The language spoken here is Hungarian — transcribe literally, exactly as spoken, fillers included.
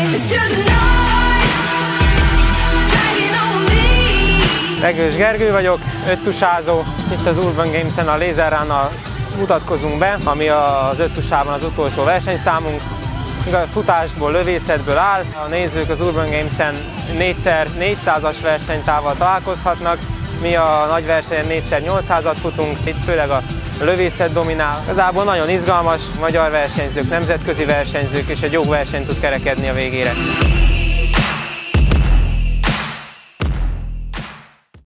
Regős Gergő vagyok, öttusázó. Itt az Urban Games-en a Laser Runnal mutatkozunk be, ami az öttusában az utolsó versenyszámunk. A futásból, lövészetből áll. A nézők az Urban Games-en négyszer négyszázas versenytávval találkozhatnak. Mi a nagy versenyen négyszer nyolcszázat futunk, itt főleg a lövészet dominál. Igazából nagyon izgalmas, magyar versenyzők, nemzetközi versenyzők, és egy jó verseny tud kerekedni a végére.